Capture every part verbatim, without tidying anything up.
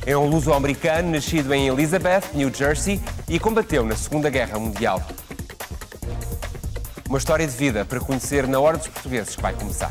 É um luso-americano nascido em Elizabeth, New Jersey, e combateu na Segunda Guerra Mundial. Uma história de vida para conhecer na Hora dos Portugueses que vai começar.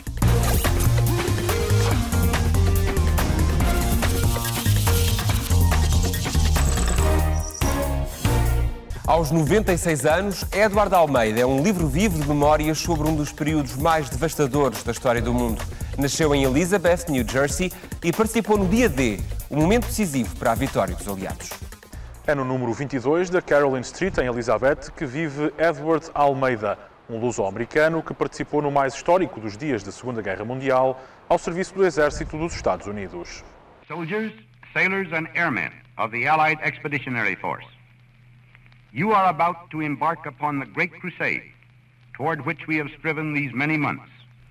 Aos noventa e seis anos, Edward Almeida é um livro vivo de memórias sobre um dos períodos mais devastadores da história do mundo. Nasceu em Elizabeth, New Jersey, e participou no dia D, o momento decisivo para a vitória dos aliados. É no número vinte e dois da Caroline Street, em Elizabeth, que vive Edward Almeida, um luso-americano que participou no mais histórico dos dias da Segunda Guerra Mundial ao serviço do Exército dos Estados Unidos. Soldiers, sailors and airmen of the Allied Expeditionary Force. You are about to embark upon the great crusade toward which we have striven these many months.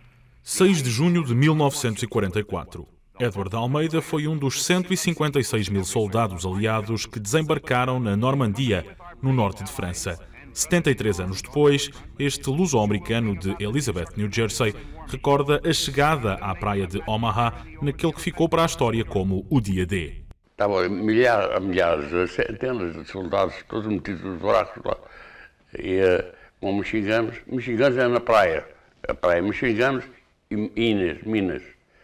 seis de junho de mil novecentos e quarenta e quatro. Edward Almeida foi um dos cento e cinquenta e seis mil soldados aliados que desembarcaram na Normandia, no norte de França. setenta e três anos depois, este luso-americano de Elizabeth, New Jersey, recorda a chegada à praia de Omaha naquele que ficou para a história como o dia D. Estavam milhares, milhares, centenas de soldados, todos metidos nos buracos lá. E com uh, mexicanos, mexicanos é na praia, a praia, mexicanos e Minas, Minas.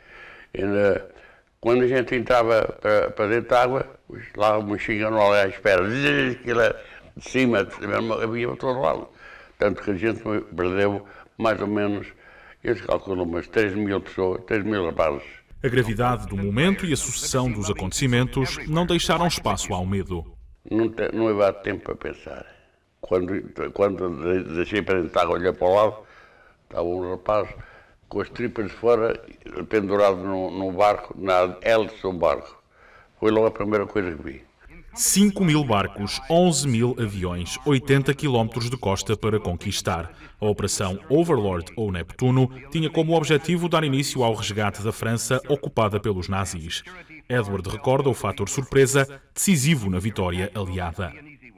E, uh, quando a gente entrava para, para dentro da água, lá o mexicano lá à espera, aquilo de cima, havia para todo lado. Tanto que a gente perdeu mais ou menos, eles calculam umas três mil pessoas, três mil rapazes. A gravidade do momento e a sucessão dos acontecimentos não deixaram espaço ao medo. Não, te, não levava tempo para pensar. Quando, quando deixei para dentro, olhar para o lado, estava um rapaz com as tripas de fora, pendurado no, no barco, na hélice do barco. Foi logo a primeira coisa que vi. cinco mil barcos, onze mil aviões, oitenta quilómetros de costa para conquistar. A Operação Overlord ou Neptuno tinha como objetivo dar início ao resgate da França ocupada pelos nazis. Edward recorda o fator surpresa decisivo na vitória aliada.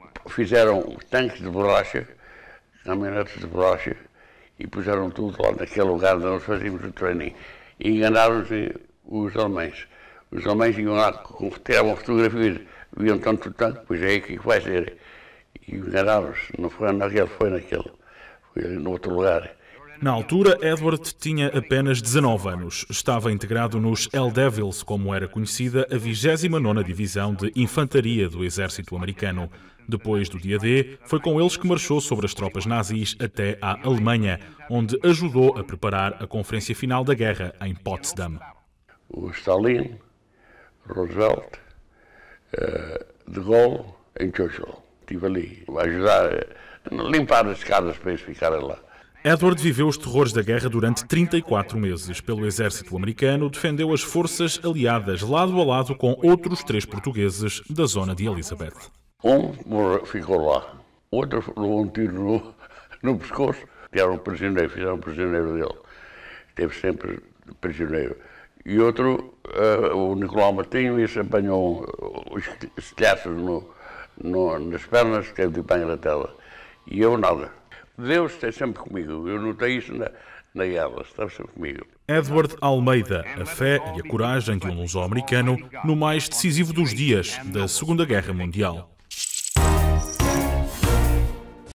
Fizeram tanques de borracha, caminhonetes de borracha, e puseram tudo lá naquele lugar onde nós fazíamos o training. E enganaram-se os alemães. Os alemães iam lá, tiravam fotografias, viam tanto tanque, pois é aí que vai ser. E enganaram-se, não foi naquele, foi naquele, foi ali no outro lugar. Na altura, Edward tinha apenas dezanove anos. Estava integrado nos Hell Devils, como era conhecida a vigésima nona Divisão de Infantaria do Exército Americano. Depois do dia D, foi com eles que marchou sobre as tropas nazis até à Alemanha, onde ajudou a preparar a conferência final da guerra em Potsdam. O Stalin, Roosevelt, De Gaulle em Churchill. Estive ali a ajudar a limpar as escadas para eles ficarem lá. Edward viveu os terrores da guerra durante trinta e quatro meses. Pelo exército americano, defendeu as forças aliadas lado a lado com outros três portugueses da zona de Elizabeth. Um ficou lá, outro levou um tiro no, no pescoço, que era um prisioneiro, fizeram um prisioneiro dele. Esteve sempre prisioneiro. E outro, uh, o Nicolau Martinho, esse apanhou os estilhaços no, no, nas pernas, teve de ir para a Inglaterra. E eu nada. Deus está sempre comigo. Eu notei isso na, na guerra, estava sempre comigo. Edward Almeida, a fé e a coragem de um luso-americano no mais decisivo dos dias da Segunda Guerra Mundial.